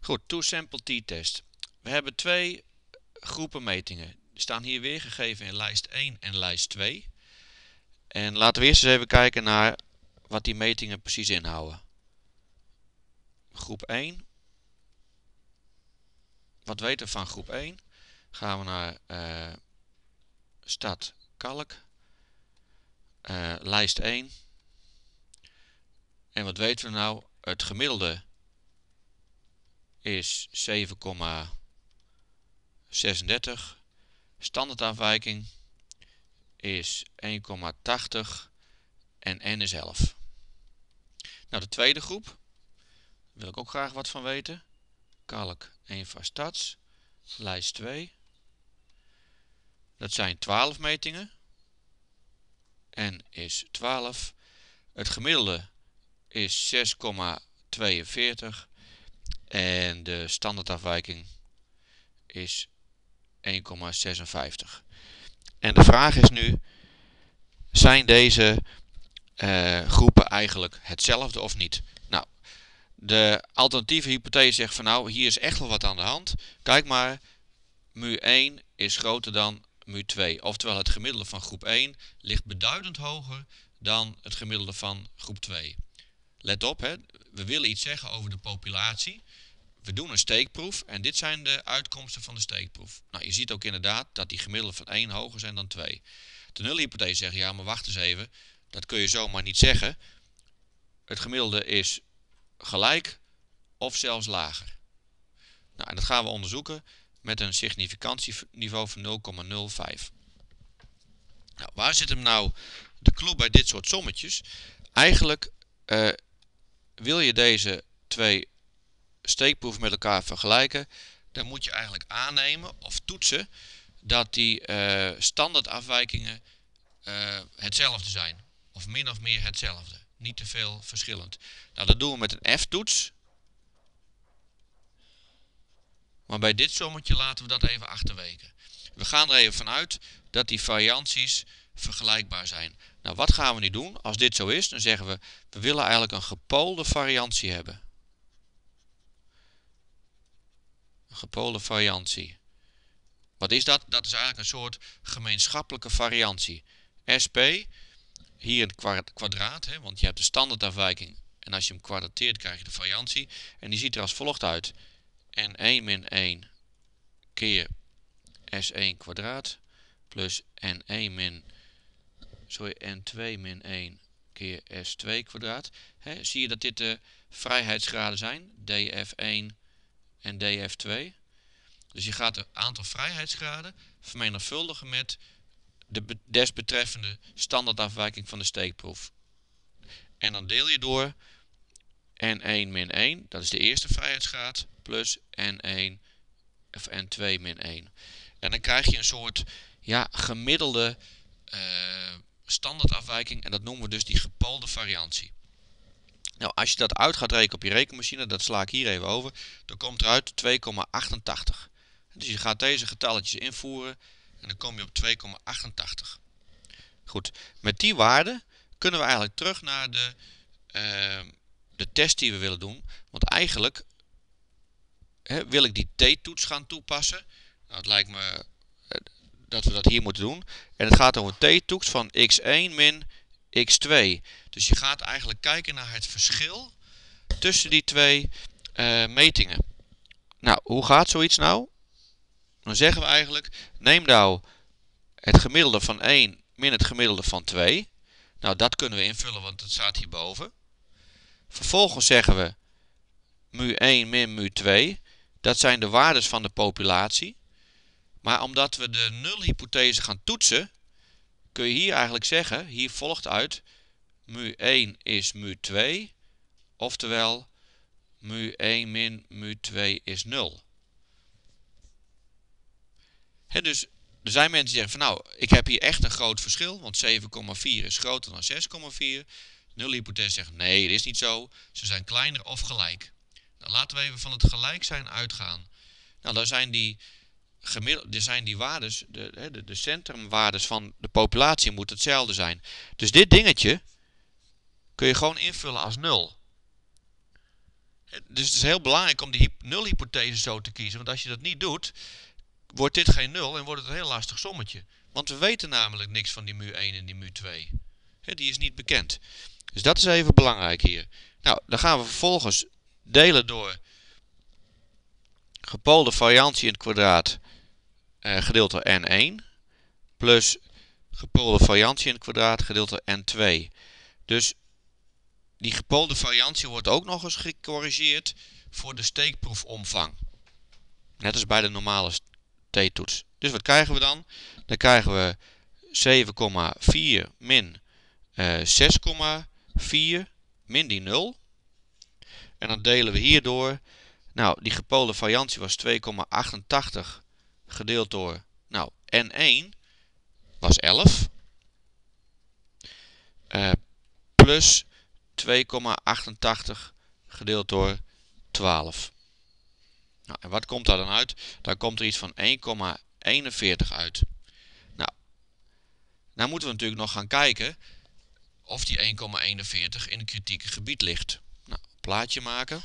Goed, two-sample t-test. We hebben twee groepen metingen. Die staan hier weer gegeven in lijst 1 en lijst 2. En laten we eerst eens even kijken naar wat die metingen precies inhouden. Groep 1. Wat weten we van groep 1? Gaan we naar stad Kalk. Lijst 1. En wat weten we nou? Het gemiddelde is 7,36. Standaardafwijking is 1,80 en n is 11. Nou, de tweede groep, daar wil ik ook graag wat van weten. Kalk, Eenva, Stads, lijst 2. Dat zijn 12 metingen. N is 12. Het gemiddelde is 6,42 en de standaardafwijking is 1,56. En de vraag is nu, zijn deze groepen eigenlijk hetzelfde of niet? Nou, de alternatieve hypothese zegt van nou, hier is echt wel wat aan de hand. Kijk maar, mu1 is groter dan mu2. Oftewel het gemiddelde van groep 1 ligt beduidend hoger dan het gemiddelde van groep 2. Let op, hè, we willen iets zeggen over de populatie. We doen een steekproef en dit zijn de uitkomsten van de steekproef. Nou, je ziet ook inderdaad dat die gemiddelden van 1 hoger zijn dan 2. De nulhypothese zegt, ja, maar wacht eens even. Dat kun je zomaar niet zeggen. Het gemiddelde is gelijk of zelfs lager. Nou, en dat gaan we onderzoeken met een significantieniveau van 0,05. Nou, waar zit hem nou de clue bij dit soort sommetjes? Eigenlijk wil je deze twee steekproeven met elkaar vergelijken, dan moet je eigenlijk aannemen of toetsen dat die standaardafwijkingen hetzelfde zijn. Of min of meer hetzelfde. Niet te veel verschillend. Nou, dat doen we met een F-toets. Maar bij dit sommetje laten we dat even achterwege. We gaan er even vanuit dat die varianties vergelijkbaar zijn. Nou, wat gaan we nu doen? Als dit zo is, dan zeggen we, we willen eigenlijk een gepoolde variantie hebben. Een gepoolde variantie. Wat is dat? Dat is eigenlijk een soort gemeenschappelijke variantie. SP, hier in het kwadraat, hè, want je hebt de standaardafwijking. En als je hem kwadrateert krijg je de variantie. En die ziet er als volgt uit. N1 min 1 keer S1 kwadraat plus N2 min 1 keer S2 kwadraat. He, zie je dat dit de vrijheidsgraden zijn? df1 en df2. Dus je gaat het aantal vrijheidsgraden vermenigvuldigen met de desbetreffende standaardafwijking van de steekproef. En dan deel je door N1 min 1, dat is de eerste vrijheidsgraad, plus N1 of N2 min 1. En dan krijg je een soort gemiddelde standaardafwijking en dat noemen we dus die gepoolde variantie. Nou, als je dat uit gaat rekenen op je rekenmachine, dat sla ik hier even over, dan komt eruit 2,88. Dus je gaat deze getalletjes invoeren en dan kom je op 2,88. Goed, met die waarde kunnen we eigenlijk terug naar de test die we willen doen. Want eigenlijk wil ik die t-toets gaan toepassen. Nou, het lijkt me dat we dat hier moeten doen. En het gaat om een t-toets van x1 min x2. Dus je gaat eigenlijk kijken naar het verschil tussen die twee metingen. Nou, hoe gaat zoiets nou? Dan zeggen we eigenlijk, neem nou het gemiddelde van 1 min het gemiddelde van 2. Nou, dat kunnen we invullen, want het staat hierboven. Vervolgens zeggen we mu1 min mu2. Dat zijn de waardes van de populatie. Maar omdat we de nulhypothese gaan toetsen, kun je hier eigenlijk zeggen, hier volgt uit, mu1 is mu2, oftewel mu1 min mu2 is 0. Dus er zijn mensen die zeggen van nou, ik heb hier echt een groot verschil, want 7,4 is groter dan 6,4. Nulhypothese zegt nee, dat is niet zo, ze zijn kleiner of gelijk. Nou, laten we even van het gelijk zijn uitgaan. Nou, daar zijn die waardes, de centrumwaardes van de populatie moeten hetzelfde zijn. Dus dit dingetje kun je gewoon invullen als 0. Dus het is heel belangrijk om die nulhypothese zo te kiezen. Want als je dat niet doet, wordt dit geen nul en wordt het een heel lastig sommetje. Want we weten namelijk niks van die mu 1 en die mu 2. Die is niet bekend. Dus dat is even belangrijk hier. Nou, dan gaan we vervolgens delen door gepoolde variantie in het kwadraat gedeeld door n1 plus gepoolde variantie in het kwadraat gedeeld door n2. Dus die gepoolde variantie wordt ook nog eens gecorrigeerd voor de steekproefomvang. Net als bij de normale t-toets. Dus wat krijgen we dan? Dan krijgen we 7,4 min 6,4 min die 0. En dan delen we hierdoor. Nou, die gepoolde variantie was 2,88 gedeeld door, nou, n1 was 11. Plus 2,88 gedeeld door 12. Nou, en wat komt daar dan uit? Daar komt er iets van 1,41 uit. Nou moeten we natuurlijk nog gaan kijken of die 1,41 in het kritieke gebied ligt. Nou, plaatje maken.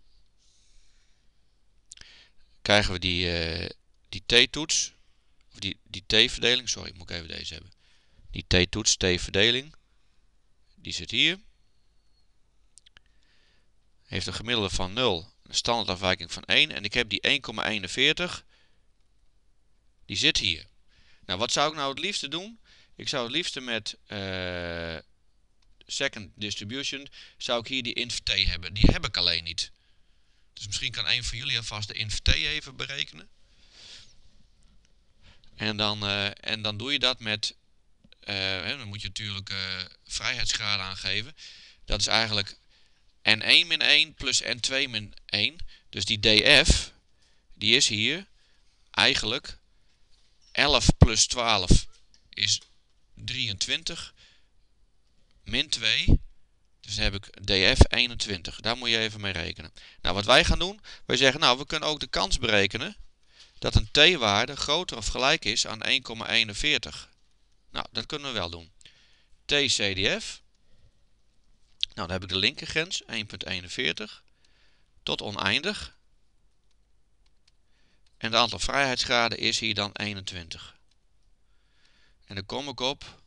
Krijgen we die t-toets, of die t-verdeling, sorry, moet ik even deze hebben. Die t-toets, t-verdeling, die zit hier. Heeft een gemiddelde van 0, een standaardafwijking van 1 en ik heb die 1,41, die zit hier. Nou, wat zou ik nou het liefste doen? Ik zou het liefste met second distribution, zou ik hier die inv-t hebben. Die heb ik alleen niet. Dus misschien kan een van jullie alvast de inv-t even berekenen. En dan doe je dat met, dan moet je natuurlijk vrijheidsgraad aangeven. Dat is eigenlijk n1 min 1 plus n2 min 1. Dus die df, die is hier eigenlijk 11 plus 12 is 23 min 2. Dus dan heb ik df 21. Daar moet je even mee rekenen. Nou, wat wij gaan doen, wij zeggen, nou, we kunnen ook de kans berekenen dat een t-waarde groter of gelijk is aan 1,41. Nou, dat kunnen we wel doen. t-cdf. Nou, dan heb ik de linkergrens, 1,41 tot oneindig. En het aantal vrijheidsgraden is hier dan 21. En dan kom ik op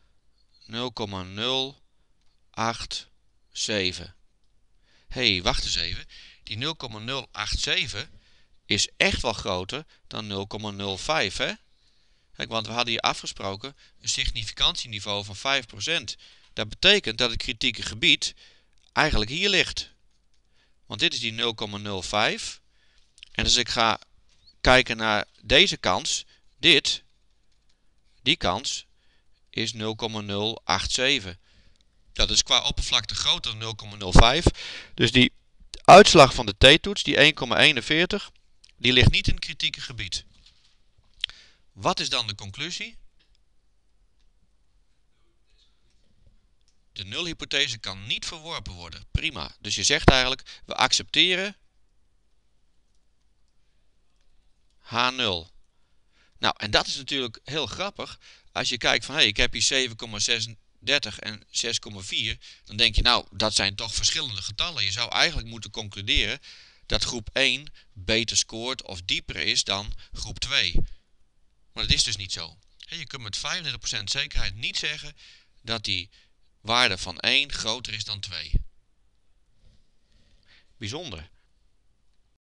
0,087. Hé, wacht eens even. Die 0,087 is echt wel groter dan 0,05, hè? Kijk, want we hadden hier afgesproken een significantieniveau van 5%. Dat betekent dat het kritieke gebied eigenlijk hier ligt. Want dit is die 0,05. En als ik ga kijken naar deze kans, die kans is 0,087. Dat is qua oppervlakte groter dan 0,05. Dus die uitslag van de t-toets, die 1,41, die ligt niet in het kritieke gebied. Wat is dan de conclusie? De nulhypothese kan niet verworpen worden. Prima. Dus je zegt eigenlijk, we accepteren H0. Nou, en dat is natuurlijk heel grappig. Als je kijkt van, ik heb hier 7,36 en 6,4. Dan denk je, nou, dat zijn toch verschillende getallen. Je zou eigenlijk moeten concluderen dat groep 1 beter scoort of dieper is dan groep 2. Maar dat is dus niet zo. Je kunt met 35% zekerheid niet zeggen dat die waarde van 1 groter is dan 2. Bijzonder.